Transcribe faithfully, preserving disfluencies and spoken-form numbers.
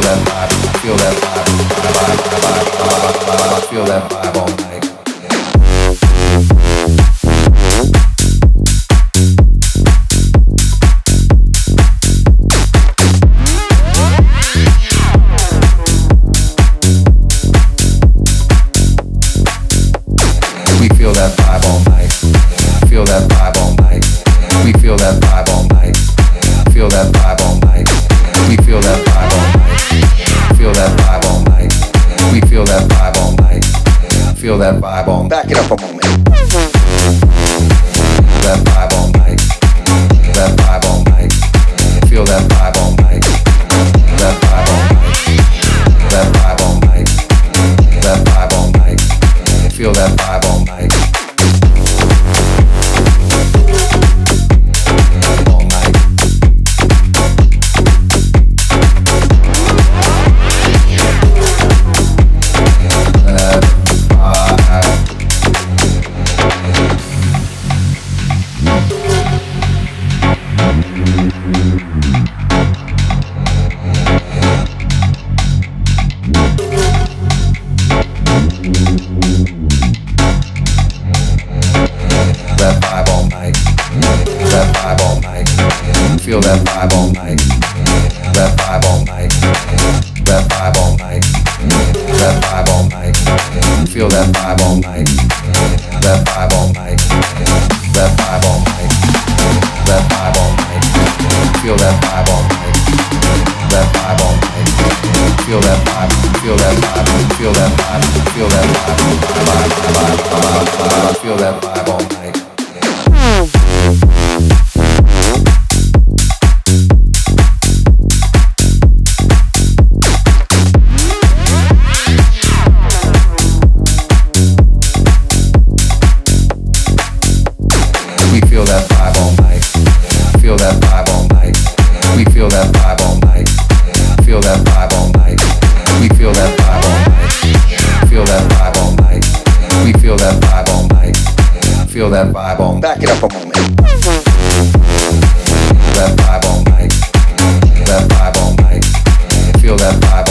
that vibe, feel that vibe, vibe, vibe, vibe, vibe, vibe, feel that vibe all night. We feel that vibe all night. Feel that vibe all night. We feel that vibe all night. Feel that vibe all night. We feel that vibe all night. Feel that vibe all night. We feel that vibe all night. Feel that vibe all night. Back it up a moment. That vibe all night. That vibe all night. Feel that vibe all night. That vibe all night. That vibe all night. That vibe all night. Feel that vibe all night. All night. That vibe. That vibe all night. That vibe all night. Feel that vibe all night. That vibe all night. That vibe all night. That vibe all night. Feel that vibe all night. That vibe all night. That vibe all night. That vibe all night. Feel that vibe all night. That vibe all night. Feel that vibe. Feel that vibe. Feel that vibe. Feel that vibe. Vibe, vibe, vibe, vibe. Feel that vibe all night. We feel that vibe all night. Feel that vibe all night. We feel that vibe all night. Feel that vibe all night. We feel that vibe all night. Feel that vibe all night. We feel that vibe all night. Feel that vibe all night. Back it up a moment. That vibe all night. That vibe all night. Feel that vibe